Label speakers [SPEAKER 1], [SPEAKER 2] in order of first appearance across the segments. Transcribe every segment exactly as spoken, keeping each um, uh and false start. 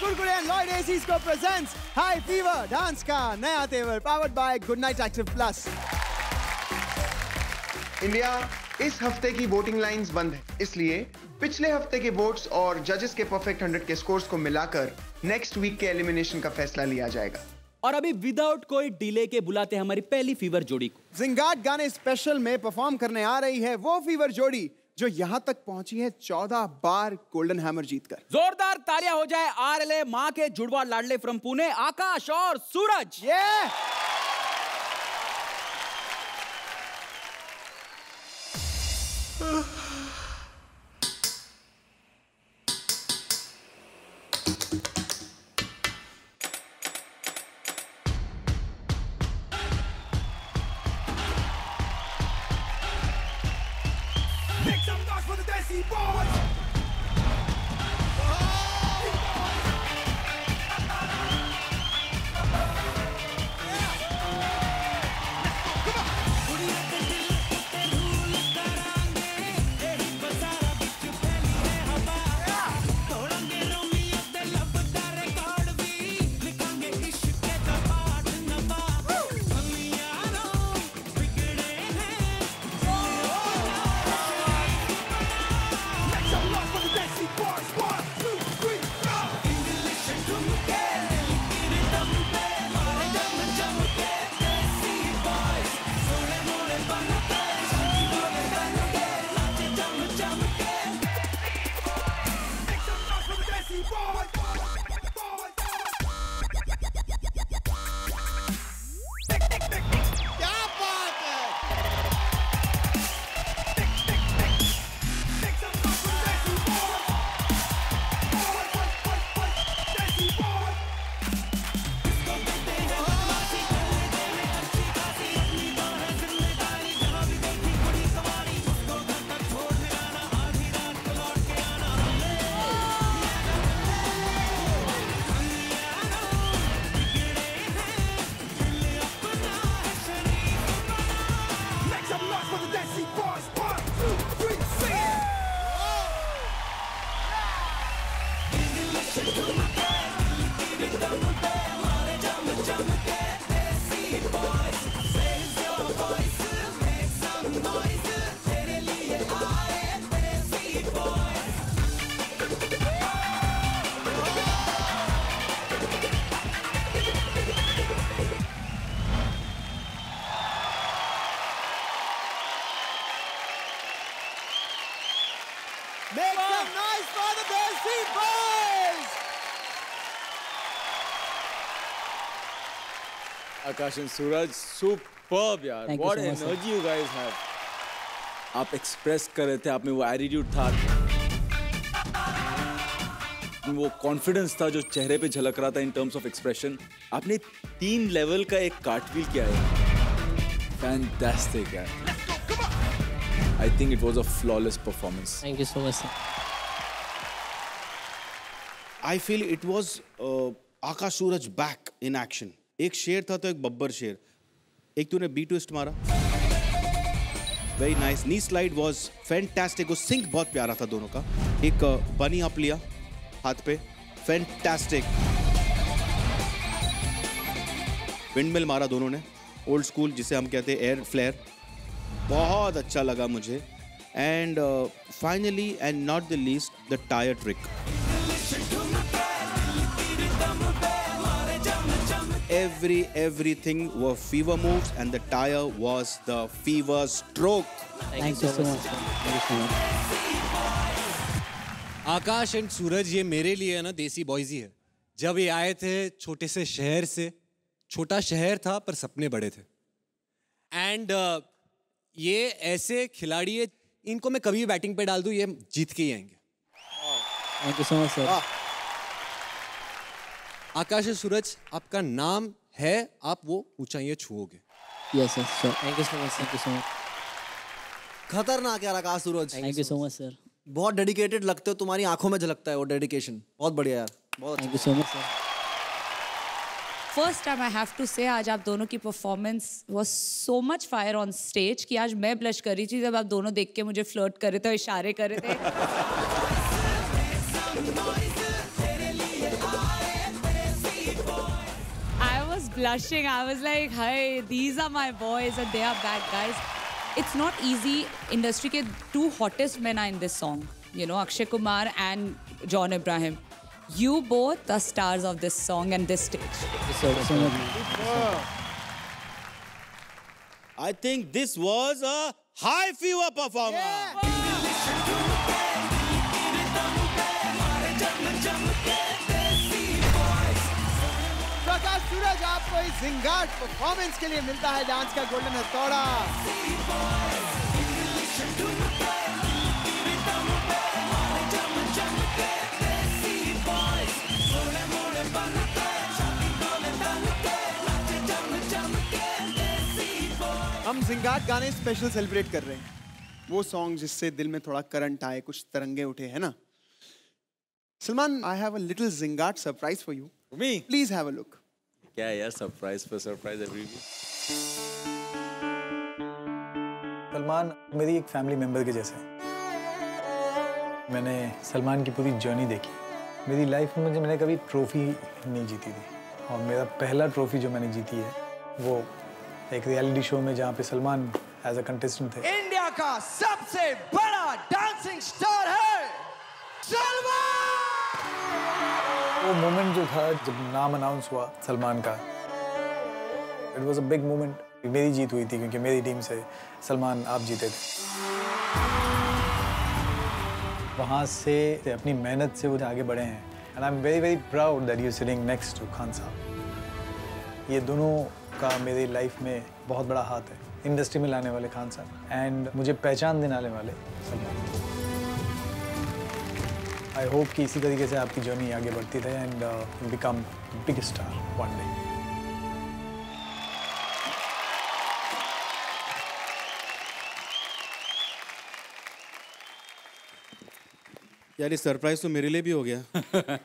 [SPEAKER 1] Kurkure and Lloyd ACs को presents high fever dance का नया तेवर powered by good night active plus.
[SPEAKER 2] India, इस हफ्ते की वोटिंग लाइंस बंद है, इसलिए पिछले हफ्ते के वोट्स और जजेस के परफेक्ट हंड्रेड के स्कोर्स को मिलाकर नेक्स्ट वीक के एलिमिनेशन का फैसला लिया जाएगा।
[SPEAKER 3] और अभी विदाउट कोई डिले के बुलाते हैं हमारी पहली फीवर जोड़ी को।
[SPEAKER 1] जिंगाट गाने स्पेशल में परफॉर्म करने आ रही है वो फीवर जोड़ी जो यहाँ तक पहुंची है चौदह बार गोल्डन हैमर जीतकर।
[SPEAKER 3] जोरदार तालियां हो जाए आरएलए माँ के जुड़वा लाडले फ्रॉम पुणे, आकाश और सूरज।
[SPEAKER 1] ये make some noise for the Desi boys!
[SPEAKER 4] Akash and Suraj, superb यार.
[SPEAKER 5] Thank
[SPEAKER 4] What
[SPEAKER 5] you so much,
[SPEAKER 4] energy you guys have. आप एक्सप्रेस कर रहे थे, आप में वो एटीट्यूड था, वो कॉन्फिडेंस था जो चेहरे पे झलक रहा था इन टर्म्स ऑफ एक्सप्रेशन. आपने तीन लेवल का एक कार्टव्हील किया है. फैंटास्टिक यार. I think it was a flawless performance.
[SPEAKER 5] Thank you so much, sir.
[SPEAKER 6] I feel it was uh, Akash Suraj back in action. एक शेर था तो एक बब्बर शेर. एक तूने बी ट्विस्ट मारा. Very nice. Knee slide was fantastic. वो सिंक बहुत प्यारा था दोनों का. एक बनी आप लिया हाथ पे. Fantastic. विंडमिल मारा दोनों ने. ओल्ड स्कूल जिसे हम कहते हैं एयर फ्लेयर. बहुत अच्छा लगा मुझे. And finally and not the least the tyre trick. Every everything were fever moves and the tire was the fever stroke.
[SPEAKER 5] Thank you so much. Thank you so much.
[SPEAKER 7] Akash and Suraj ये मेरे लिए है ना देसी बॉयज ही है. जब ये आए थे छोटे से शहर से, छोटा शहर था पर सपने बड़े थे. एंड uh, ये ऐसे खिलाड़ी है, इनको मैं कभी भी बैटिंग पे डाल दूं ये जीत के ही आएंगे.
[SPEAKER 5] Thank you so much, sir.
[SPEAKER 7] आकाश और सूरज, आपका नाम है, आप वो ऊंचाइयां छुओगे.
[SPEAKER 5] Yes, sir. Sure. Thank you so much. Thank you so much.
[SPEAKER 8] खतरनाक यार Akash Suraj.
[SPEAKER 5] Thank you so much, sir.
[SPEAKER 8] बहुत डेडिकेटेड लगते हो, तुम्हारी आंखों में झलकता है वो डेडिकेशन. बहुत बढ़िया यार. बहुत.
[SPEAKER 5] Thank you so much, sir.
[SPEAKER 9] First time I have to say आज आप दोनों की performance was so much fire on stage कि आज मैं ब्लश कर रही थी जब आप दोनों देख के मुझे फ्लर्ट कर रहे थे, इशारे कर रहे थे. blushing. I was like, "Hey, these are my boys, and they are bad guys." It's not easy. Industry के two hottest men are in this song. You know, Akshay Kumar and John Abraham. You both are stars of this song and this stage.
[SPEAKER 5] So, so much.
[SPEAKER 6] I think this was a high fever performance.
[SPEAKER 1] प्रकाश सूरज, आपको इस Zingaat performance के लिए मिलता है dance का golden हथौड़ा। हम जिंगाट गाने स्पेशल सेलिब्रेट कर रहे हैं, वो सॉन्ग जिससे दिल में थोड़ा करंट आए, कुछ तरंगे उठे, है ना? Salman, I have a little Zingaat surprise for you.
[SPEAKER 4] Me
[SPEAKER 1] please have a look.
[SPEAKER 4] क्या यार, सरप्राइज पर सरप्राइज एवरी वीक।
[SPEAKER 5] सलमान मेरी एक फैमिली मेंबर के जैसे है। मैंने सलमान की पूरी जर्नी देखी। मेरी लाइफ में मुझे मैंने कभी ट्रॉफी नहीं जीती थी, और मेरा पहला ट्रॉफी जो मैंने जीती है वो एक रियलिटी शो में, जहाँ पे सलमान एज अ कंटेस्टेंट थे।
[SPEAKER 10] इंडिया का सबसे बड़ा डांसिंग स्टार है सलमान।
[SPEAKER 5] वो मोमेंट जो था जब नाम अनाउंस हुआ सलमान का, it was a big moment. मेरी जीत हुई थी क्योंकि मेरी टीम से सलमान आप जीते थे। वहाँ से अपनी मेहनत से वो आगे बढ़े हैं, and I am very very proud that you sitting next to Khan साहब। ये दोनों का मेरी लाइफ में बहुत बड़ा हाथ है, इंडस्ट्री में लाने वाले खान साहब एंड मुझे पहचान दिलाने वाले सलमान। आई होप कि इसी तरीके से आपकी जर्नी आगे बढ़ती रहे and you become big star one day.
[SPEAKER 6] यार ये सरप्राइज तो मेरे लिए भी हो गया।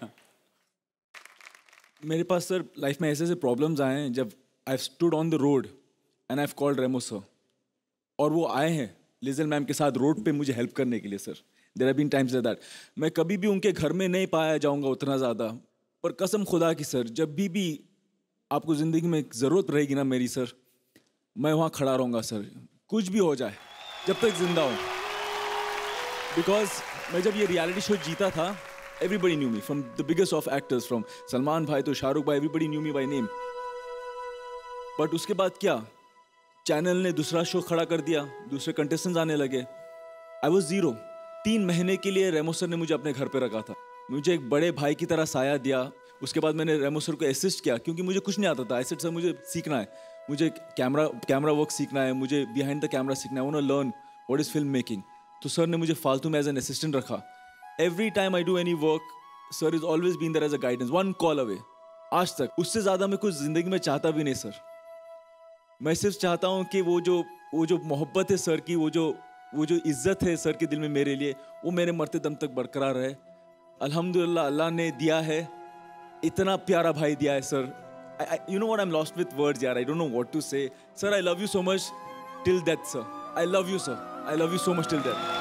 [SPEAKER 4] मेरे पास सर लाइफ में ऐसे ऐसे प्रॉब्लम्स आए हैं जब I stood on the road and I have called Remo sir, और वो आए हैं लिजल मैम के साथ रोड पे मुझे हेल्प करने के लिए। Sir there have been times like that. मैं कभी भी उनके घर में नहीं पाया जाऊंगा उतना ज़्यादा, पर कसम खुदा की सर, जब भी भी आपको ज़िंदगी में ज़रूरत रहेगी ना मेरी सर, मैं वहाँ खड़ा रहूँगा सर, कुछ भी हो जाए जब तक जिंदा हूँ। बिकॉज मैं जब ये रियलिटी शो जीता था, everybody knew me, from the biggest of actors, from Salman भाई तो शाहरुख भाई, everybody knew me by name. But उसके बाद क्या, चैनल ने दूसरा शो खड़ा कर दिया, दूसरे कंटेस्टेंट्स आने लगे, आई वॉज जीरो। तीन महीने के लिए रेमो सर ने मुझे अपने घर पे रखा था, मुझे एक बड़े भाई की तरह साया दिया। उसके बाद मैंने रेमो सर को असिस्ट किया क्योंकि मुझे कुछ नहीं आता था। ऐसे सर मुझे सीखना है, मुझे कैमरा कैमरा वर्क सीखना है, मुझे बिहाइंड द कैमरा सीखना है, I want to learn what is film making. तो सर ने मुझे फालतू में एज एन असिस्टेंट रखा। Every time I do any work, sir is always been there as a guidance, one call away. आज तक उससे ज़्यादा मैं कुछ ज़िंदगी में चाहता भी नहीं सर। मैं सिर्फ चाहता हूँ कि वो जो वो जो मोहब्बत है सर की, वो जो वो जो इज्जत है सर के दिल में मेरे लिए, वो मेरे मरते दम तक बरकरार रहे। अल्हम्दुलिल्लाह अल्लाह ने दिया है, इतना प्यारा भाई दिया है sir. You know what, I am lost with words यार, I don't know what to say. Sir I love you so much till death sir, I love you sir, I love you so much till death.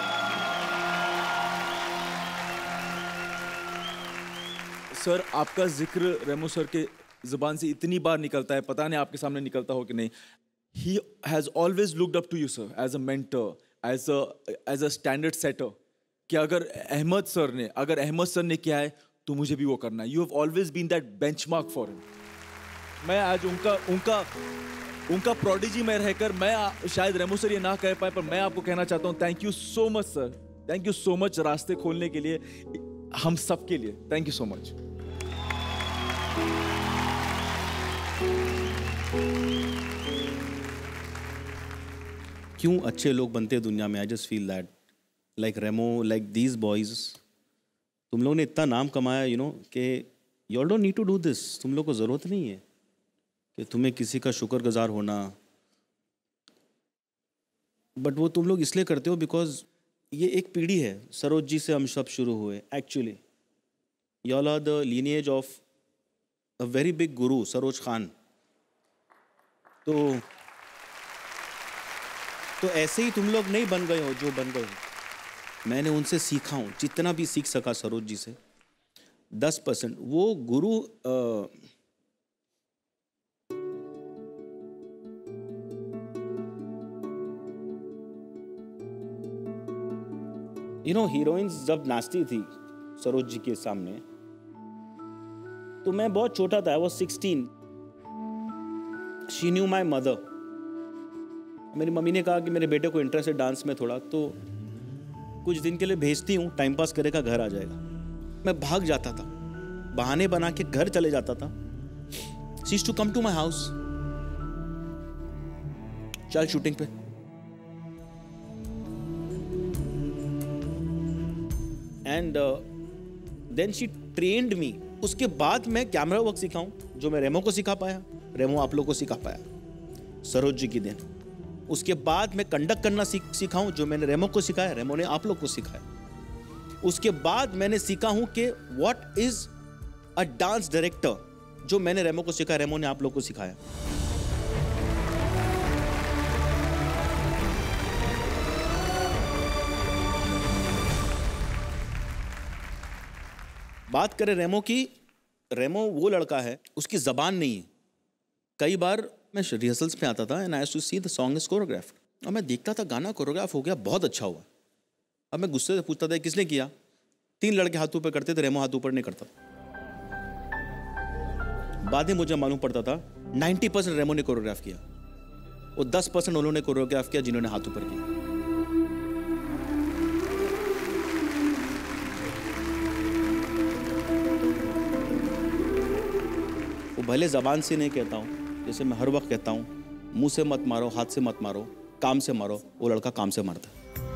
[SPEAKER 4] Sir आपका जिक्र रेमो sir के जुबान से इतनी बार निकलता है, पता नहीं आपके सामने निकलता हो कि नहीं। He has always looked up to you sir, as a mentor, as a as a standard setter, कि अगर अहमद सर ने अगर अहमद सर ने किया है तो मुझे भी वो करना है। You have always been that benchmark for him. मैं आज उनका उनका उनका प्रोडिजी में रहकर मैं शायद रेमो सर ये ना कह पाए, पर मैं आपको कहना चाहता हूँ thank you so much sir, thank you so much रास्ते खोलने के लिए हम सब के लिए, थैंक यू सो मच।
[SPEAKER 6] क्यों अच्छे लोग बनते हैं दुनिया में, I just feel that like Remo, like these boys, तुम लोगों ने इतना नाम कमाया यू नो कि you don't need to do this. तुम लोग को ज़रूरत नहीं है कि तुम्हें किसी का शुक्रगुजार होना, बट वो तुम लोग इसलिए करते हो बिकॉज ये एक पीढ़ी है, सरोज जी से हम सब शुरू हुए। Actually you all are the lineage of a very big guru Saroj Khan. तो तो ऐसे ही तुम लोग नहीं बन गए हो जो बन गए हो। मैंने उनसे सीखा हूँ, जितना भी सीख सका सरोज जी से, दस परसेंट। वो गुरु यू नो हीरोइंस जब नाचती थी सरोज जी के सामने, तो मैं बहुत छोटा था, I was sixteen. She knew my mother. मेरी मम्मी ने कहा कि मेरे बेटे को इंटरेस्ट है डांस में थोड़ा, तो कुछ दिन के लिए भेजती हूँ, टाइम पास करेगा, घर आ जाएगा. मैं भाग जाता था, बहाने बना के घर चले जाता था. She used to come to my house, चल शूटिंग पे. And then she trained me. उसके बाद मैं कैमरा वर्क सिखाऊं, जो मैं रेमो को सिखा पाया, रेमो आप लोग को सिखा पाया, सरोज जी की देन. उसके बाद मैं कंडक्ट करना सीख सिखाऊं, जो मैंने रेमो को सिखाया, रेमो ने आप लोग को सिखाया. उसके बाद मैंने सीखा हूं कि what is a dance director, जो मैंने रेमो को सिखाया, रेमो ने आप लोग को सिखाया. बात करें रेमो की, रेमो वो लड़का है, उसकी जबान नहीं है. कई बार मैं रिहर्सल्स पे आता था and I have to see the song is choreographed, और मैं देखता था गाना कोरियोग्राफ हो गया, बहुत अच्छा हुआ. अब मैं गुस्से से पूछता था किसने किया. तीन लड़के हाथ ऊपर करते थे, रेमो हाथ ऊपर नहीं करता. बाद में मुझे मालूम पड़ता था नब्बे परसेंट रेमो ने कोरियोग्राफ किया और दस परसेंट उन्होंने कोरियोग्राफ किया जिन्होंने हाथ ऊपर किया. वो भले जबान से नहीं कहता हूँ, जैसे मैं हर वक्त कहता हूँ, मुंह से मत मारो, हाथ से मत मारो, काम से मारो. वो लड़का काम से मारता.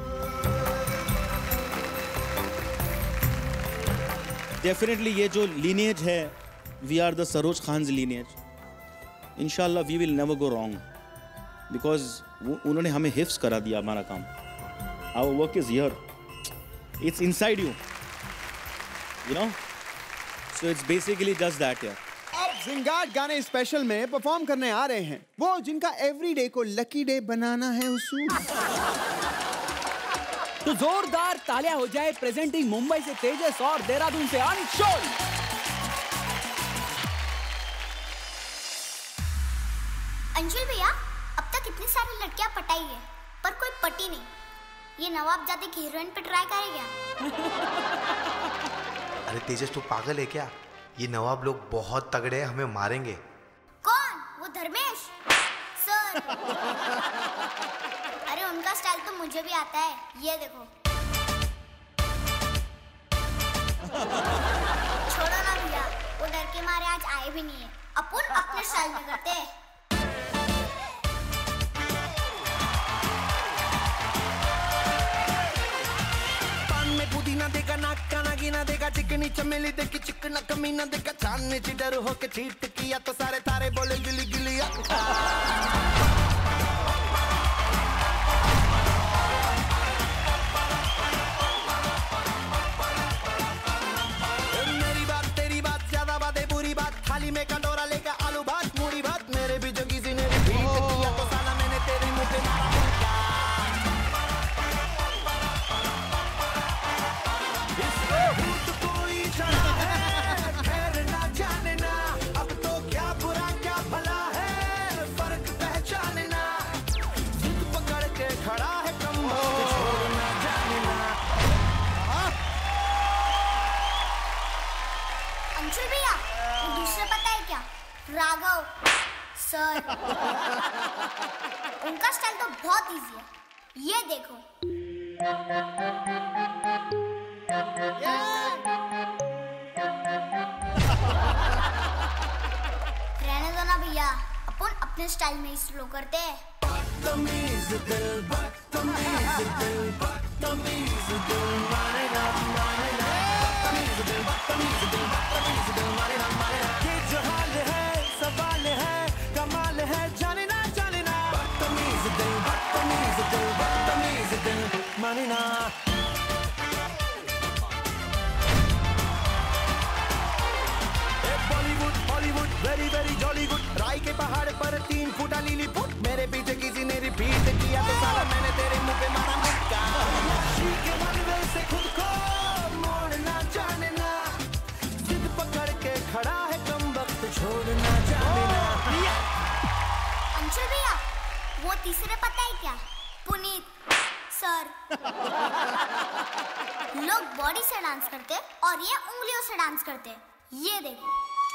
[SPEAKER 6] डेफिनेटली ये जो लीनियज है, we are the Saroj Khan's lineage. इंशाल्लाह we will never go wrong, because उन्होंने हमें हिफ्स करा दिया हमारा काम. Our work is here, it's inside you, you know. So it's basically just that. यार
[SPEAKER 1] अब जिंगाट गाने स्पेशल में परफॉर्म करने आ रहे हैं वो जिनका एवरीडे को लकी डे बनाना है उसूल.
[SPEAKER 3] तो जोरदार तालियां हो जाए प्रेजेंटिंग मुंबई से तेजस और देहरादून से अंशुल.
[SPEAKER 11] अंशुल भैया, अब तक इतनी सारी लड़कियां पटाई है पर कोई पटी नहीं. ये नवाबजादे की हीरोइन पे ट्राई करे क्या?
[SPEAKER 12] अरे तेजस, तू पागल है क्या? ये नवाब लोग बहुत तगड़े हैं, हमें मारेंगे.
[SPEAKER 11] कौन? वो धर्मेश सर. अरे उनका स्टाइल तो मुझे भी आता है, ये देखो. छोड़ो ना भैया, वो डर के मारे आज आए भी नहीं है. अपन अपने स्टाइल में करते हैं.
[SPEAKER 10] पुदीना देखा, नाका नागिना देखा, चिकनी चमेली देखी, चिकना कमीना देखा, चांदनी चिटर होके चीट किया तो सारे तारे बोले गिली गिली. मेरी बात तेरी बात ज्यादा बातें बुरी बात, थाली में कटोरा लेकर आलू भात मूरी भात, मेरे भी जो किसी ने रिपीट किया तो साला मैंने तेरे मुंह पे मारा.
[SPEAKER 11] राघव सर. उनका स्टाइल तो बहुत इजी है, ये देखो. रहने दो ना भैया, अपन अपने स्टाइल में ही स्लो करते हैं. बदतमीज दिल, बदतमीज दिल, बदतमीज दिल, मारे ना मारे ना, बदतमीज दिल, बदतमीज दिल, बदतमीज दिल, मारे ना मारे ना. ये जो हाल है, सवाल है, कमाल है, जाने ना जाने ना. बदतमीज दिल, बदतमीज दिल, बदतमीज दिल, माने ना. Bollywood Hollywood very very jolly good. राय के पहाड़ पर तीन फुटा लीली पुट, मेरे पीछे किसी ने रिपीट किया तो साला मैंने तेरे मुंह पे मारा मुक्का. के मनवे से खुद को मोड़ना जाने ना, जिद पकड़ के खड़ा है कम वक्त छोड़ना जाने ना. अंशुल भैया, वो तीसरे पता है क्या? पुनीत सर. बॉडी से डांस करते और ये उंगलियों से डांस करते। ये देखो।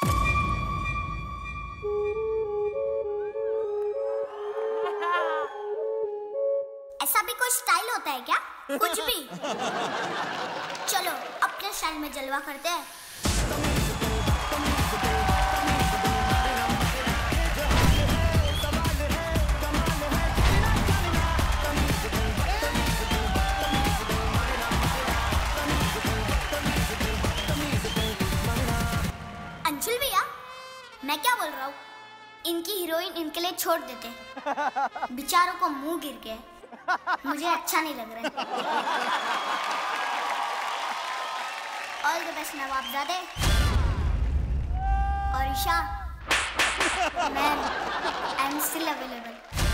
[SPEAKER 11] ऐसा भी कोई स्टाइल होता है क्या? कुछ भी। चलो अपने स्टाइल में जलवा करते हैं। अंशुल भैया, मैं क्या बोल रहा हूँ? इनकी हीरोइन इनके लिए छोड़ देते, बेचारों को मुंह गिर के, मुझे अच्छा नहीं लग रहा है। ऑल द बेस्ट नवाबजादे और Esha, ma'am, I am still available.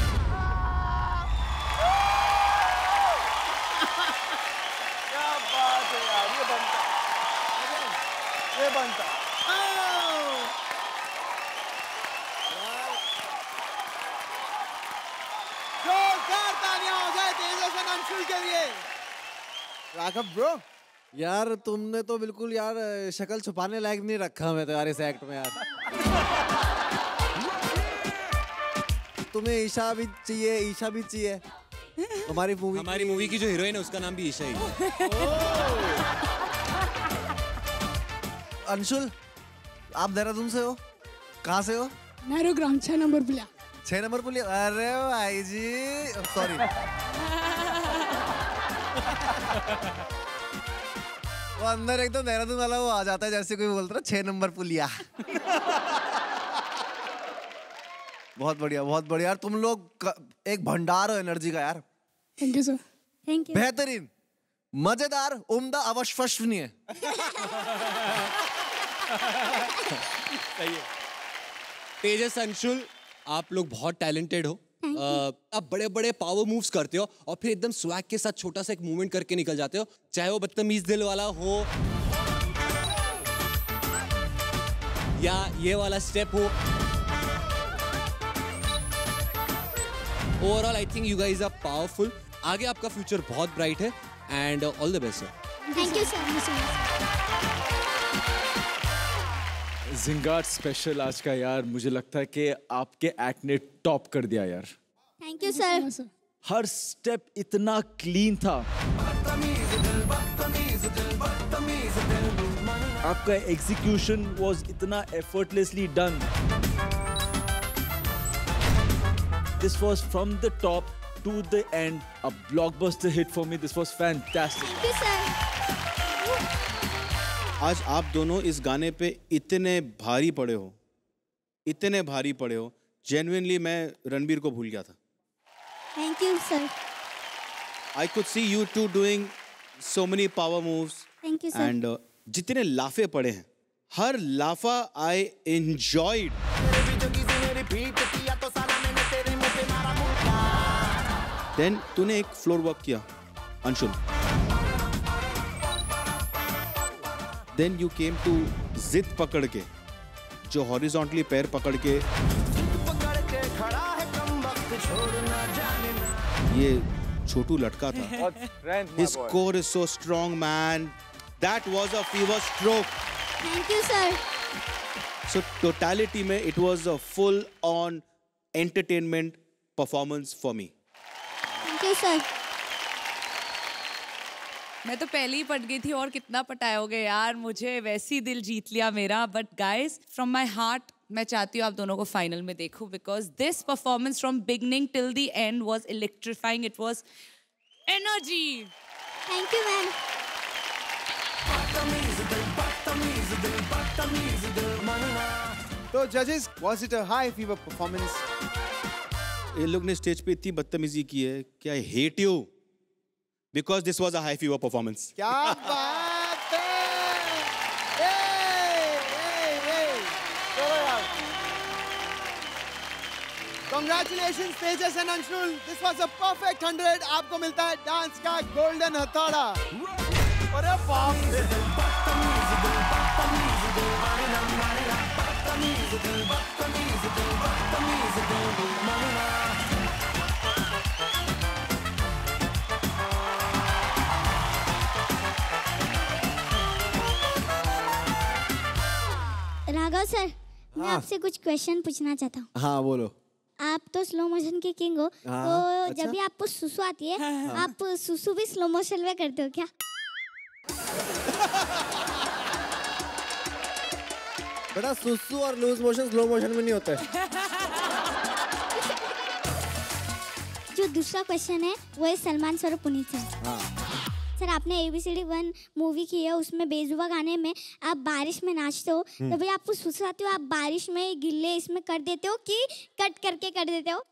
[SPEAKER 1] क्या बात है यार, ये बनता, ये बनता। जोरदार तालियां हो जाए तेजस और अंशुल के लिए। राघव ब्रो,
[SPEAKER 8] यार तुमने तो बिल्कुल यार शक्ल छुपाने लायक नहीं रखा हमें तो यार इस एक्ट में यार। तुम्हें ईशा भी चाहिए, ईशा भी चाहिए। हमारी मूवी
[SPEAKER 7] हमारी मूवी की जो हीरोइन है उसका नाम भी ईशा ही है।
[SPEAKER 8] अंशुल, आप देहरादून से हो? कहाँ से हो?
[SPEAKER 13] नैरोग्राम छह नंबर पुलिया।
[SPEAKER 8] छह नंबर पुलिया। अरे भाई जी, सॉरी। वो अंदर एक तो देहरादून वाला वो आ जाता है जैसे कोई बोलता है छह नंबर पुलिया। बहुत बढ़िया, बहुत बढ़िया यार। तुम लोग एक भंडार हो एनर्जी का यार।
[SPEAKER 13] Thank you sir.
[SPEAKER 11] Thank you.
[SPEAKER 8] बेहतरीन, मजेदार, उम्दा, अविश्वसनीय।
[SPEAKER 7] सही है। तेजस, अंशुल, आप लोग बहुत टैलेंटेड हो। uh, आप बड़े बड़े पावर मूव्स करते हो और फिर एकदम स्वैग के साथ छोटा सा एक मूवमेंट करके निकल जाते हो, चाहे वो बदतमीज दिल वाला हो या ये वाला स्टेप हो। Overall I think you guys are powerful. आगे आपका फ्यूचर बहुत ब्राइट है and all the best sir.
[SPEAKER 11] Thank you sir.
[SPEAKER 4] Zingaat special आज का यार, मुझे लगता है कि आपके एक्ट ने टॉप कर दिया यार।
[SPEAKER 11] Thank you sir.
[SPEAKER 4] हर स्टेप इतना क्लीन था, आपका एग्जीक्यूशन वाज इतना effortlessly done. This was from the top to the end a blockbuster hit for me. This was fantastic.
[SPEAKER 11] Thank you sir.
[SPEAKER 6] आज आप दोनों इस गाने पे इतने भारी पड़े हो, इतने भारी पड़े हो, जेन्युइनली मैं रणबीर को भूल गया था।
[SPEAKER 11] Thank you sir.
[SPEAKER 6] I could see you two doing so many power moves.
[SPEAKER 11] Thank you sir.
[SPEAKER 6] And uh, जितने लाफे पड़े हैं, हर लाफा I enjoyed. Then तूने एक फ्लोर वर्क किया, Anshul. Then you came to जिद पकड़ के, जो हॉरिजॉन्टली पैर पकड़ के, ये छोटू लटका था। His core is so strong, man. That was a fever stroke.
[SPEAKER 11] Thank you sir.
[SPEAKER 6] So totality में it was a full on entertainment performance for me.
[SPEAKER 11] Thank you sir.
[SPEAKER 9] मैं तो पहले ही पट गई थी और कितना पटाओगे यार, मुझे वैसी दिल जीत लिया मेरा। But guys, from my heart मैं चाहती हूँ आप दोनों को फाइनल में देखूं, because this performance from beginning till the end was electrifying. It was energy.
[SPEAKER 11] Thank you ma'am.
[SPEAKER 1] तो जजेस, was it a high fever performance?
[SPEAKER 6] ये लोग ने स्टेज पे इतनी बदतमीजी की है कि I hate you because this was a high fever performance.
[SPEAKER 1] क्या बात है! ए, ए, ए, चलो यार। Congratulations Tejas and Anshul, this was a perfect hundred. आपको मिलता है डांस का गोल्डन हथौड़ा। अरे बाप रे!
[SPEAKER 11] राघव सर, मैं आपसे कुछ क्वेश्चन पूछना चाहता हूँ।
[SPEAKER 8] हाँ बोलो।
[SPEAKER 11] आप तो स्लो मोशन के किंग हो,
[SPEAKER 8] हाँ,
[SPEAKER 11] तो
[SPEAKER 8] अच्छा?
[SPEAKER 11] जब भी आपको सुसु आती है, आप सुसु भी स्लो मोशन में करते हो क्या?
[SPEAKER 8] बेटा सुसु और लूज मोशन स्लो मोशन में नहीं होते।
[SPEAKER 11] जो दूसरा क्वेश्चन है वो है सलमान सर और पुनीत सर।
[SPEAKER 8] हाँ।
[SPEAKER 11] सर आपने A B C D one movie की है, उसमें बेजुबा गाने में आप बारिश में नाचते हो, तो भाई आपको सुसु आती हो, आप बारिश में गिल्ले इसमें कर देते हो कि कट करके कर देते हो?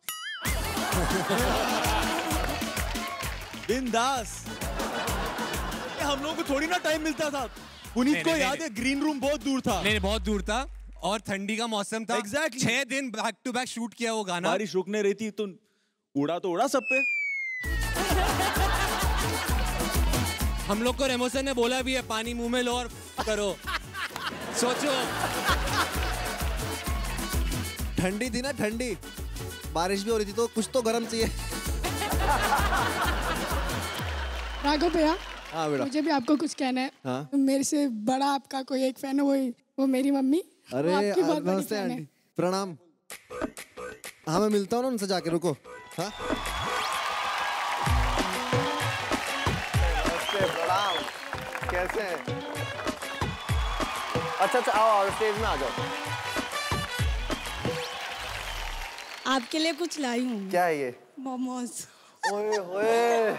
[SPEAKER 4] बिंदास। हम लोगों को थोड़ी ना टाइम मिलता था। पुनीत को याद है ग्रीन रूम बहुत दूर था।
[SPEAKER 7] नहीं बहुत दूर था और ठंडी का मौसम था।
[SPEAKER 4] एग्जैक्टली
[SPEAKER 7] छह दिन बैक टू बैक शूट किया वो गाना।
[SPEAKER 4] बारिश रुकने रही थी तो उड़ा तो उड़ा सब पे।
[SPEAKER 7] हम लोग को रेमो सर ने बोला भी है पानी मुंह में लो और करो। सोचो
[SPEAKER 8] ठंडी थी ना, ठंडी बारिश भी हो रही थी तो कुछ तो गर्म चाहिए।
[SPEAKER 13] राघव भैया,
[SPEAKER 8] हाँ बेटा।
[SPEAKER 13] मुझे भी आपको कुछ कहना है।
[SPEAKER 8] हाँ?
[SPEAKER 13] मेरे से बड़ा आपका कोई एक फैन है, वो वो मेरी मम्मी।
[SPEAKER 8] अरे
[SPEAKER 13] वो आपकी बहुत बड़ी
[SPEAKER 8] नमस्ते
[SPEAKER 13] फैन है।
[SPEAKER 8] आंटी, प्रणाम। हाँ मैं मिलता हूँ ना उनसे जाके, रुको। हाँ नमस्ते, प्रणाम। कैसे हैं? अच्छा अच्छा आओ आओ स्टेज में आ जाओ।
[SPEAKER 13] आपके लिए कुछ लाई हूँ।
[SPEAKER 8] क्या है ये?
[SPEAKER 13] मोमोज।
[SPEAKER 8] ओए ओए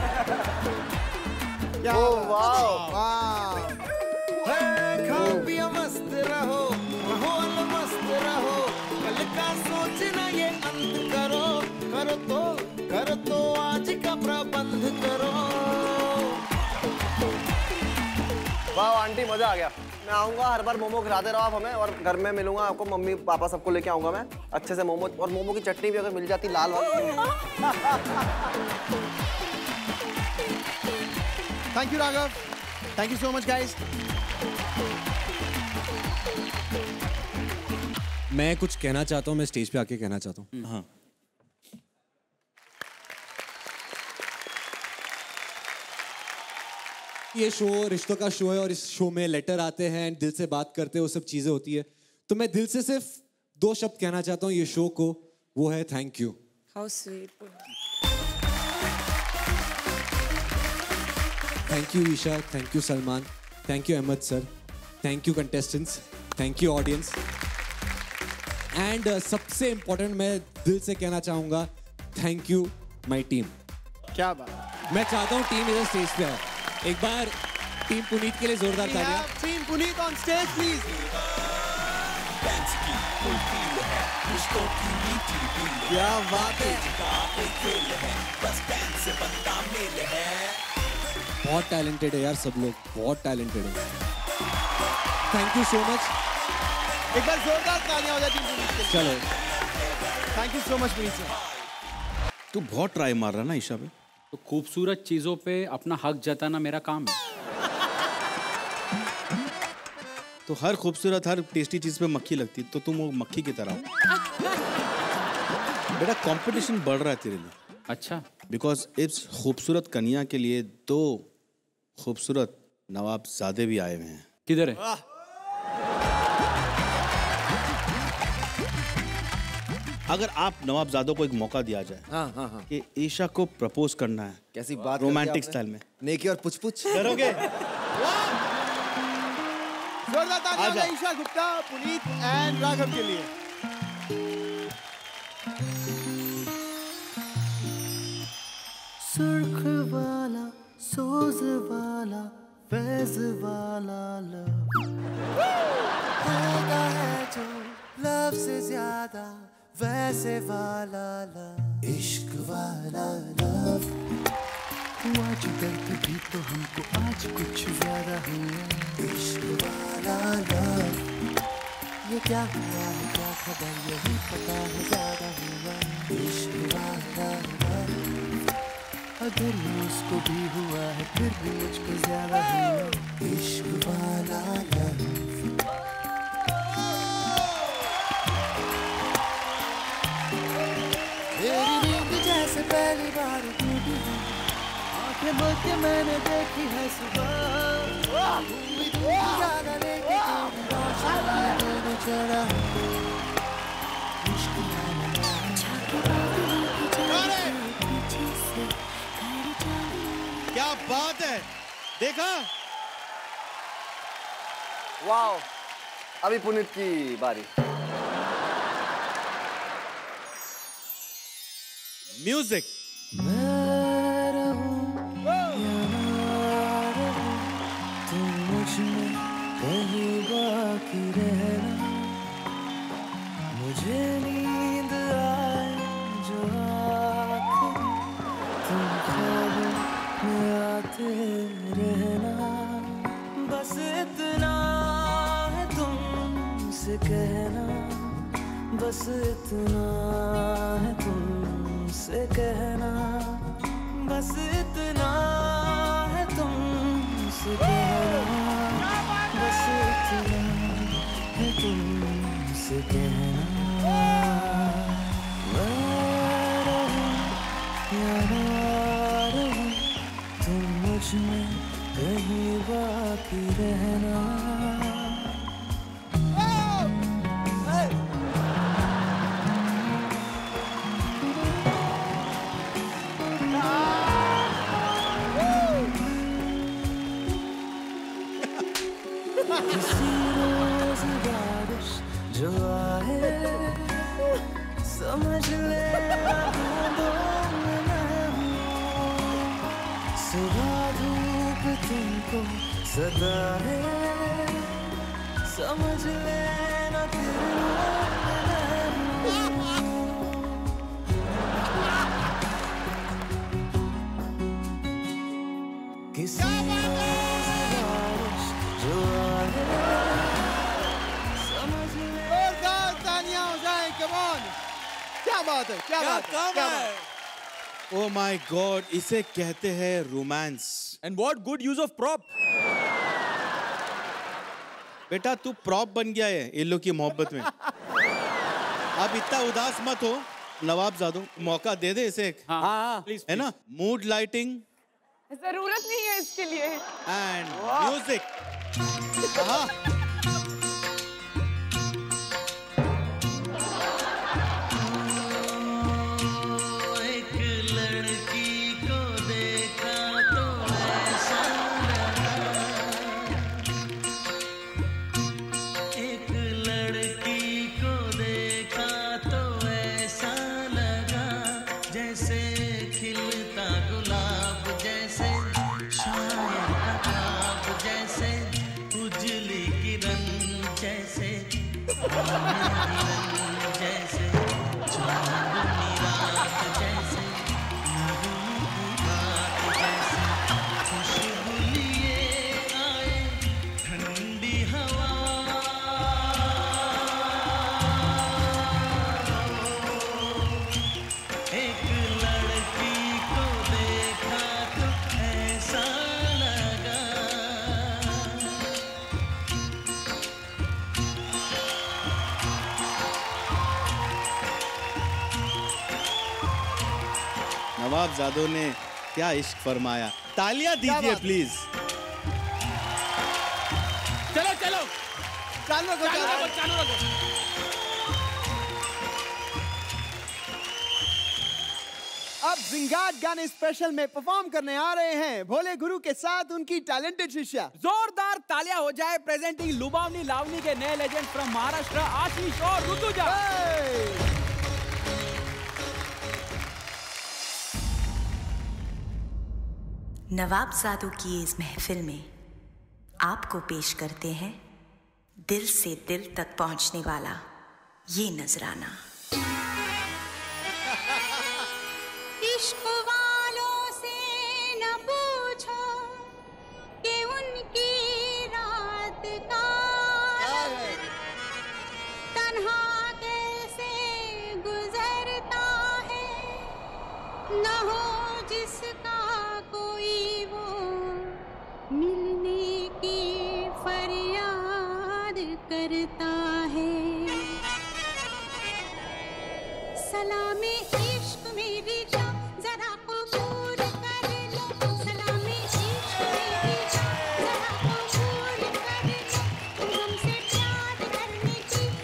[SPEAKER 8] ओह वाह वाह।
[SPEAKER 10] खाओ पियो मस्त रहो, माहौल मस्त रहो, कल का सोचना ये अंत करो, करो तो करो तो आज का प्रबंध करो।
[SPEAKER 8] वाह आंटी मजा आ गया। मैं आऊंगा, हर बार मोमो खिलाते रहो आप हमें, और घर में मिलूंगा आपको, मम्मी पापा सबको लेके आऊंगा मैं अच्छे से मोमो, और मोमो की चटनी भी अगर मिल जाती लाल वाली।
[SPEAKER 1] Thank you Raghav, thank you so much guys.
[SPEAKER 7] मैं कुछ कहना चाहता हूँ, मैं स्टेज पे आके कहना चाहता हूँ।
[SPEAKER 6] हाँ
[SPEAKER 7] ये शो रिश्तों का शो है और इस शो में लेटर आते हैं, दिल से बात करते हैं, वो सब चीजें होती है। तो मैं दिल से सिर्फ दो शब्द कहना चाहता हूँ ये शो को, वो है thank you.
[SPEAKER 9] How sweet.
[SPEAKER 7] Thank you Esha, thank you Salman, thank you Ahmed sir, thank you contestants, thank you audience, and सबसे इम्पोर्टेंट मैं दिल से कहना चाहूँगा थैंक यू माई टीम।
[SPEAKER 1] क्या बात।
[SPEAKER 7] मैं चाहता हूँ टीम इधर स्टेज पे आए। एक बार टीम पुनीत के लिए जोरदार तालियां।
[SPEAKER 1] Team Puneet on stage please.
[SPEAKER 8] क्या बात है।
[SPEAKER 7] बहुत टैलेंटेड है यार सब लोग, बहुत टैलेंटेड है। Thank you so much.
[SPEAKER 1] एक बार जोरदार तालियां हो जाए टीम पुनीत के लिए।
[SPEAKER 7] चलो
[SPEAKER 1] thank you so much Puneet sir.
[SPEAKER 6] तू बहुत ट्राई मार रहा है ना ईशा पे।
[SPEAKER 3] तो खूबसूरत चीजों पे अपना हक जताना मेरा काम है।
[SPEAKER 6] तो हर खूबसूरत हर टेस्टी चीज पे मक्खी लगती, तो तुम वो मक्खी की तरह हो। बेटा कंपटीशन बढ़ रहा है तेरे लिए।
[SPEAKER 3] अच्छा,
[SPEAKER 6] बिकॉज इस खूबसूरत कन्या के लिए दो खूबसूरत नवाबजादे भी आए हुए हैं।
[SPEAKER 3] किधर है?
[SPEAKER 6] अगर आप नवाबजादों को एक मौका दिया जाए,
[SPEAKER 8] हाँ हाँ हाँ,
[SPEAKER 6] कि ईशा को प्रपोज करना है,
[SPEAKER 8] कैसी बात
[SPEAKER 6] रोमांटिक स्टाइल में,
[SPEAKER 8] नेकी और पुछ पुछ
[SPEAKER 6] करोगे?
[SPEAKER 1] जोरदार तालियां हो जाए ईशा, गुप्ता, पुनीत एंड राघव के लिए।
[SPEAKER 10] सुर्ख वाला, सोज वाला, फैज वाला लव है जो लव से ज्यादा वैसे वाला लव, इश्क वाला लव हुआ जो दर्द भी तो हमको आज कुछ ज्यादा हुआ, इश्क वाला लव ये क्या हुआ है क्या खबर यही पता है ज्यादा हुआ, इश्क वाला लव अगर उसको भी हुआ है फिर भी मुझको ज्यादा हुआ, इश्क वाला लव। मेरी नींद जैसे पहली बार टूटी, आंखें बंद के मैंने देखी है सुबह, ज्यादा लेके रोशनी मैंने चढ़ा
[SPEAKER 6] क्या बात है, देखा?
[SPEAKER 8] वाओ, अभी पुनीत की बारी।
[SPEAKER 6] म्यूजिक।
[SPEAKER 10] मैं रहूं या ना रहूं, तुम मुझ में कहीं बाकी रहना। मुझे नींद आए जो आँखें, तुम ख्वाबों में आते रहना। बस इतना है तुमसे कहना, बस इतना है तुमसे कहना, बस इतना है तुमसे कहना, बस इतना है तुमसे कहना। मैं रहूं या ना रहूं, तुम मुझ में कहीं बाकी रहना। किसी रोज बारिश जो आए, समझ ले बूंदों में मैं हूँ। सुबह धूप तुमको सदा है, समझ ले ना किरणों में मैं हूँ। किसी रोज बारिश जो आए, समझ ले।
[SPEAKER 1] जोरदार तालियां हो जाए, कम ऑन। क्या बात है, क्या बात है, क्या बात है।
[SPEAKER 6] Oh my God, इसे कहते हैं romance.
[SPEAKER 3] And what good use of prop?
[SPEAKER 6] बेटा तू प्रॉप बन गया है इन लोग की मोहब्बत में। अब इतना उदास मत हो नवाबजादो, मौका दे दे इसे।
[SPEAKER 3] हाँ हाँ प्लीज,
[SPEAKER 6] है ना? मूड लाइटिंग
[SPEAKER 14] जरूरत नहीं है इसके लिए।
[SPEAKER 6] And music. हाँ नवाबजादों ने क्या इश्क फरमाया। तालियां दीजिए प्लीज।
[SPEAKER 3] चलो चलो
[SPEAKER 1] चालू रखो,
[SPEAKER 3] चालू रखो, चालू रखो।
[SPEAKER 1] अब जिंगाट गाने स्पेशल में परफॉर्म करने आ रहे हैं भोले गुरु के साथ उनकी टैलेंटेड शिष्या।
[SPEAKER 3] जोरदार तालियां हो जाए प्रेजेंटिंग लुबावनी लावनी के नए लेजेंड फ्रॉम महाराष्ट्र, आशीष और ऋतुजा।
[SPEAKER 15] नवाबजादों की इस महफिल में आपको पेश करते हैं दिल से दिल तक पहुंचने वाला ये नजराना।
[SPEAKER 11] इश्क वालों से न पूछो कि उनकी रात का तन्हा कैसे गुजरता है, न हो जिसका कोई वो मिलने की फरियाद करता है। सलामे इश्क मेरी जान जरा कबूल कर लो, सलामे इश्क मेरी जान जरा कबूल कर लो। तुम हमसे प्यार करने की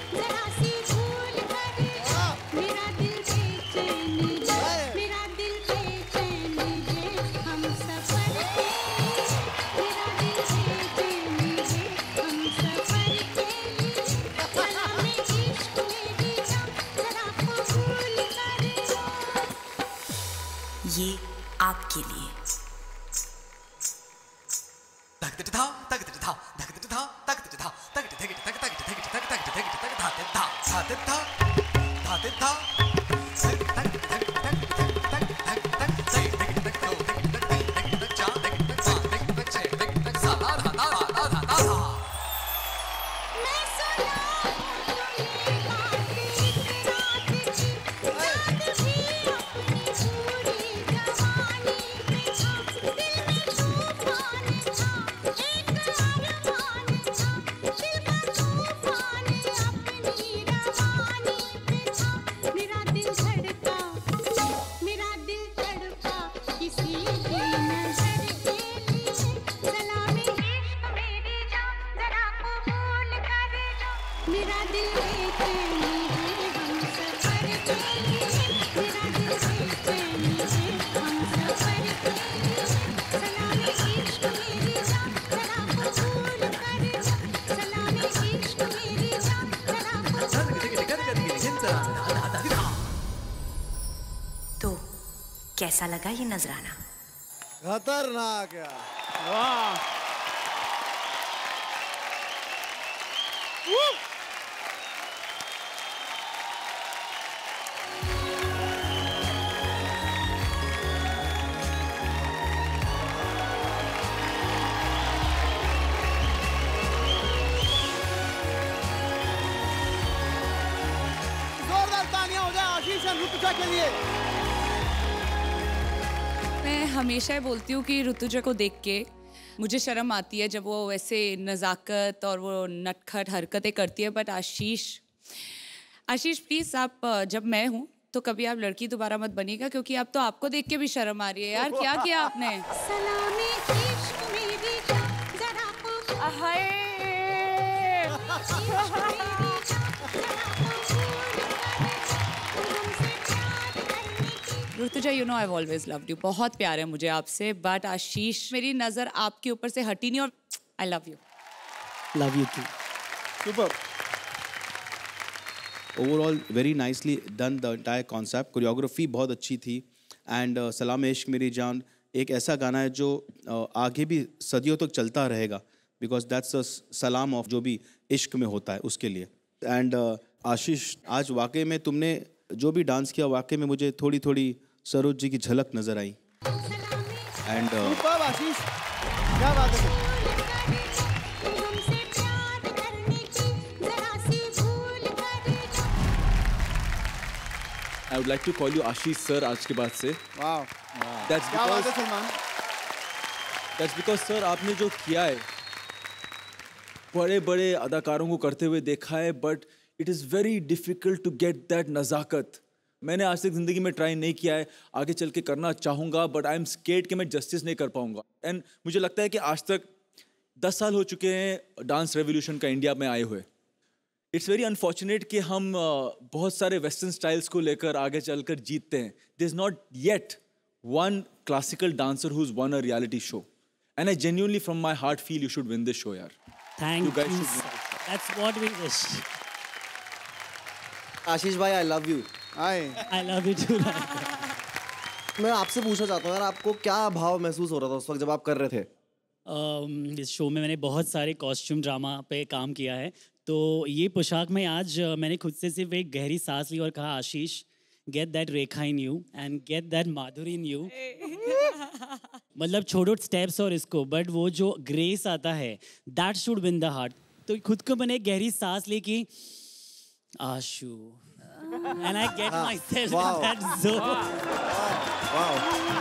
[SPEAKER 15] कैसा लगा ये नजराना?
[SPEAKER 1] खतरनाक यार, वाह। जोरदार तालियां हो जाए आशीष और ऋतुजा के लिए।
[SPEAKER 9] मैं हमेशा ही बोलती हूँ कि ऋतुजा को देख के मुझे शर्म आती है जब वो वैसे नज़ाकत और वो नटखट हरकतें करती है। बट आशीष आशीष प्लीज़ आप, जब मैं हूँ तो कभी आप लड़की दोबारा मत बनिएगा, क्योंकि अब तो आपको देख के भी शर्म आ रही है यार। क्या किया आपने? Rutuja, you know I always loved you, बहुत प्यार है मुझे आपसे। बट आशीष, मेरी नजर आपके ऊपर से हटी नहीं और I love you.
[SPEAKER 6] Love you too.
[SPEAKER 1] Super.
[SPEAKER 6] Overall very nicely done the entire concept, choreography बहुत अच्छी थी। एंड uh, सलाम इश्क मेरी जान एक ऐसा गाना है जो uh, आगे भी सदियों तक चलता रहेगा, बिकॉज दैट्स द सलाम ऑफ जो भी इश्क में होता है उसके लिए। एंड uh, आशीष, आज वाकई में तुमने जो भी डांस किया वाकई में मुझे थोड़ी थोड़ी सरोज जी की झलक नजर आई। एंड
[SPEAKER 1] सुपर आशीष, क्या बात है।
[SPEAKER 4] I would like to call you Ashish sir आज के बाद से।
[SPEAKER 1] वाह,
[SPEAKER 4] That's
[SPEAKER 1] क्या बात है
[SPEAKER 4] because
[SPEAKER 1] Salman.
[SPEAKER 4] That's because sir आपने जो किया है, बड़े बड़े अदाकारों को करते हुए देखा है, but it is very difficult to get that नज़ाकत। मैंने आज तक ज़िंदगी में ट्राई नहीं किया है, आगे चल के करना चाहूँगा, बट आई एम स्केर्ड कि मैं जस्टिस नहीं कर पाऊँगा। एंड मुझे लगता है कि आज तक दस साल हो चुके हैं डांस रेवोल्यूशन का इंडिया में आए हुए। इट्स वेरी अनफॉर्चुनेट कि हम uh, बहुत सारे वेस्टर्न स्टाइल्स को लेकर आगे चलकर जीतते हैं। There is not yet one classical dancer who is won a reality show, and I genuinely from my heart feel you should win this show यार।
[SPEAKER 16] Thank
[SPEAKER 4] you guys,
[SPEAKER 16] that's what we wish.
[SPEAKER 8] Ashish भाई I love you.
[SPEAKER 1] I
[SPEAKER 16] I love you too.
[SPEAKER 8] मैं आपसे पूछना चाहता हूँ यार, आपको क्या भाव महसूस हो रहा था उस वक्त जब आप कर रहे थे?
[SPEAKER 16] um, इस शो में मैंने बहुत सारे कॉस्ट्यूम ड्रामा पे काम किया है, तो ये पोशाक में आज मैंने खुद से सिर्फ एक गहरी सांस ली और कहा Ashish, get that Rekha in you and get that Madhuri in you. मतलब छोड़ो स्टेप्स और इसको, बट वो जो ग्रेस आता है that should win the heart. तो खुद को मैंने गहरी सांस ली कि आशु, and I get
[SPEAKER 8] हाँ,
[SPEAKER 16] myself
[SPEAKER 8] wow.
[SPEAKER 16] in that zone.
[SPEAKER 8] Wow.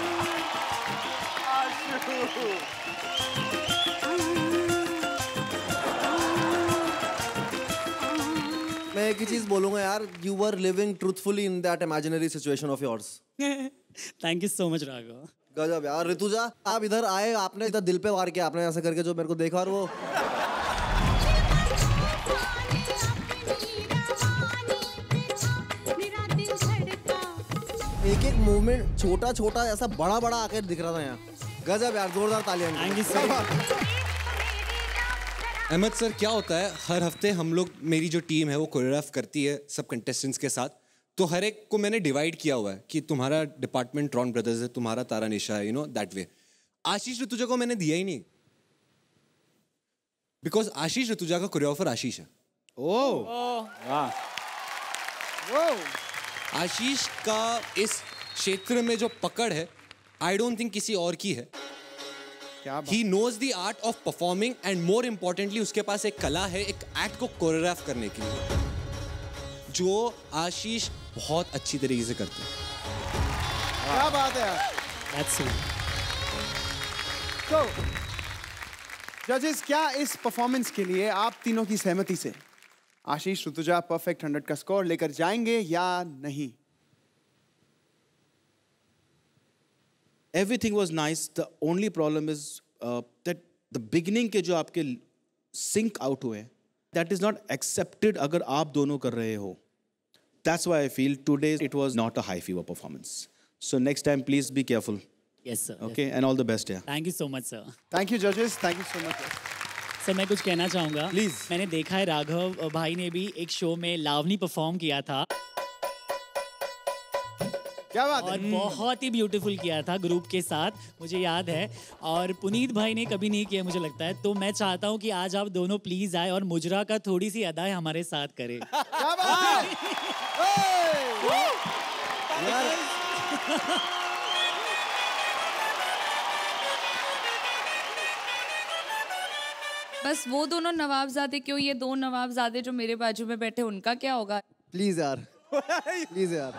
[SPEAKER 8] मैं एक ही चीज बोलूंगा यार, you were living truthfully in that imaginary situation of yours.
[SPEAKER 16] Thank you so much Raghav.
[SPEAKER 8] गजब यार। ऋतुजा, आप इधर आए, आपने इधर दिल पे वार किया, आपने ऐसा करके जो मेरे को देखा, और वो एक एक मूवमेंट छोटा छोटा ऐसा बड़ा बड़ा आकर दिख रहा था यहाँ। गजब यार, जोरदार तालियां।
[SPEAKER 16] Thank you so much.
[SPEAKER 7] Ahmed sir, क्या होता है हर हफ्ते हम लोग, मेरी जो टीम है वो कोरियोग्राफ करती है सब कंटेस्टेंट्स के साथ, तो हर एक को मैंने डिवाइड किया हुआ है कि तुम्हारा डिपार्टमेंट ट्रॉन ब्रदर्स है, तुम्हारा तारा निशा है, you know that way. Ashish Rutuja को मैंने दिया ही नहीं। बिकॉज आशीष ऋतुजा का कोरियोग्राफर आशीष है।
[SPEAKER 3] ओह वाह।
[SPEAKER 7] आशीष का इस क्षेत्र में जो पकड़ है, आई डोंट थिंक किसी और की है। He knows the art of performing and more importantly उसके पास एक कला है एक एक्ट को कोरियोग्राफ करने के लिए, जो आशीष बहुत अच्छी तरीके से करते हैं।
[SPEAKER 1] क्या बात है यार।
[SPEAKER 16] That's it.
[SPEAKER 1] तो जजेस, क्या इस परफॉर्मेंस के लिए आप तीनों की सहमति से आशीष ऋतुजा परफेक्ट हंड्रेड का स्कोर लेकर जाएंगे या नहीं?
[SPEAKER 6] Everything was nice. The only problem is uh, that the beginning के जो आपके sync out हुए, that is not accepted अगर आप दोनों कर रहे हो. That's why I feel today it was not a high fever performance. So next time please be careful.
[SPEAKER 16] Yes sir.
[SPEAKER 6] Okay,
[SPEAKER 16] yes.
[SPEAKER 6] and all the best. Yeah.
[SPEAKER 16] Thank you so much sir.
[SPEAKER 1] Thank you judges. Thank you so much.
[SPEAKER 16] Sir मैं कुछ कहना चाहूँगा।
[SPEAKER 6] Please.
[SPEAKER 16] मैंने देखा है राघव भाई ने भी एक शो में लावनी परफॉर्म किया था।
[SPEAKER 1] क्या बात है?
[SPEAKER 16] और बहुत ही ब्यूटीफुल किया था ग्रुप के साथ, मुझे याद है। और पुनीत भाई ने कभी नहीं किया मुझे लगता है। तो मैं चाहता हूँ कि आज आप दोनों प्लीज आए और मुजरा का थोड़ी सी अदाएं हमारे साथ करें।
[SPEAKER 1] क्या बात है?
[SPEAKER 9] बस वो दोनों नवाबजादे क्यों, ये दो नवाबजादे जो मेरे बाजू में बैठे उनका क्या होगा?
[SPEAKER 8] प्लीज यार, प्लीज यार।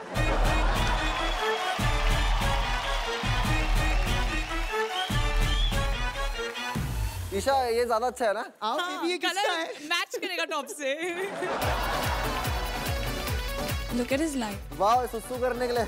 [SPEAKER 8] ईशा ये ज्यादा अच्छा है ना?
[SPEAKER 1] आओ बेबी, ये किसका है?
[SPEAKER 9] मैच करेगा टॉप से। Look at his line.
[SPEAKER 8] वाह, सुसु करने के लिए।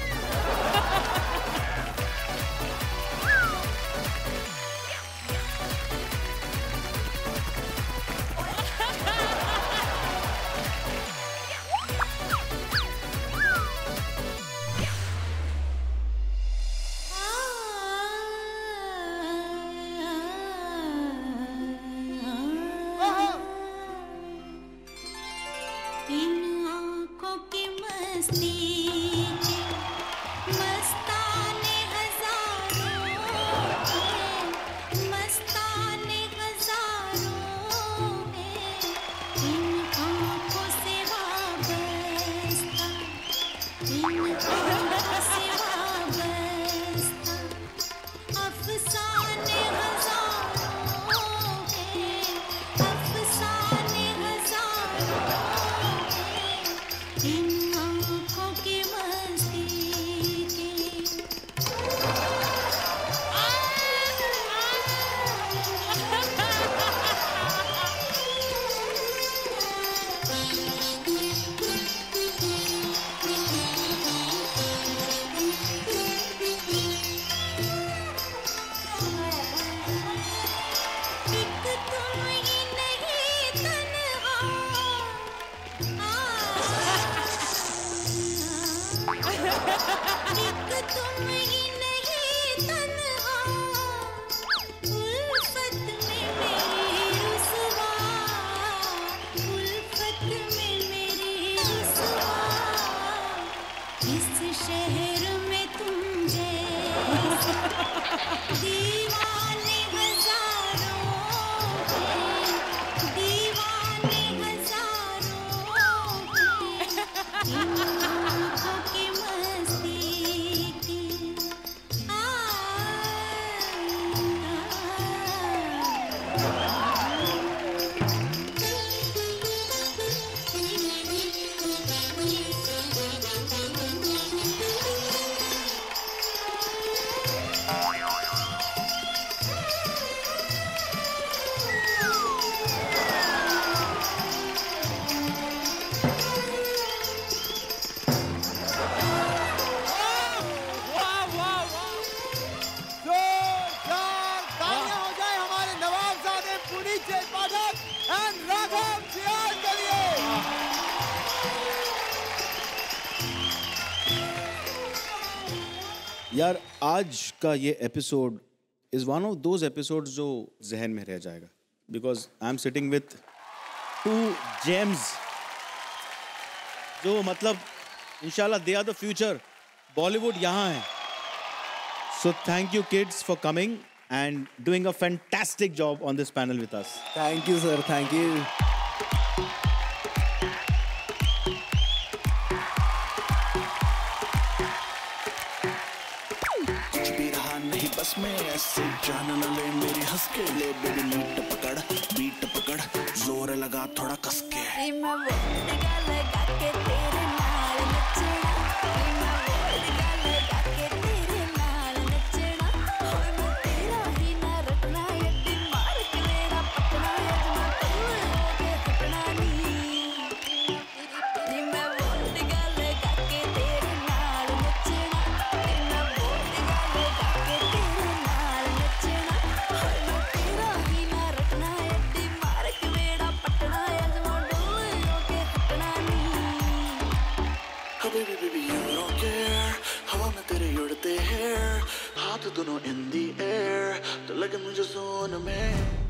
[SPEAKER 6] यार आज का ये episode is one of those episodes जो जहन में रह जाएगा, because I am sitting with two gems जो मतलब इंशाल्लाह they are the future, Bollywood यहाँ है। So thank you kids for coming and doing a fantastic job on this panel with us.
[SPEAKER 17] Thank you, sir. Thank you.
[SPEAKER 10] बस में ऐसे जान न ले मेरी हंस के ले बेबी नीट पकड़ बीट पकड़ जोर लगा थोड़ा कस के मैं वो लगा लगा के तेरे नाल नचना मैं वो लगा लगा के तेरे नाल नचना होय मैं तेरा ही ना रटना यदि मार के मेरा पटना यजना तू के हटना नहीं मैं वो लगा लगा के तेरे नाल नचना मैं वो लगा लगा के Baby, baby, you don't care. हवा में तेरे उड़ते हैं हाथ दोनों in the air तो लगे मुझे zone में